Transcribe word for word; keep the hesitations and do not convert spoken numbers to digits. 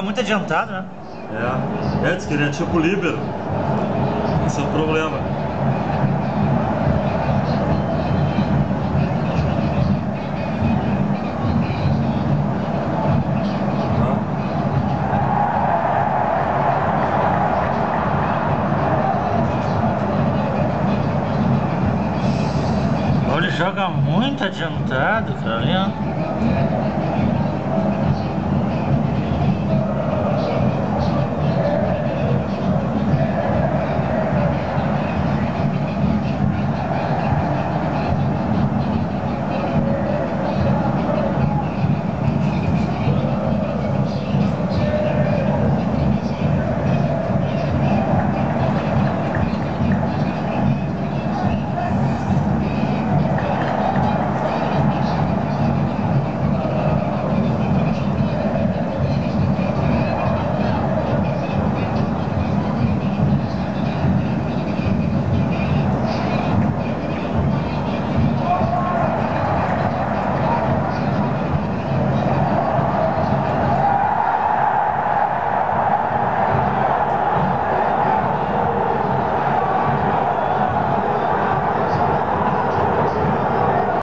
muito adiantado, né? É, é, diz que ele é tipo líbero. Esse é o problema. Ele joga muito adiantado, cara, ali, ó.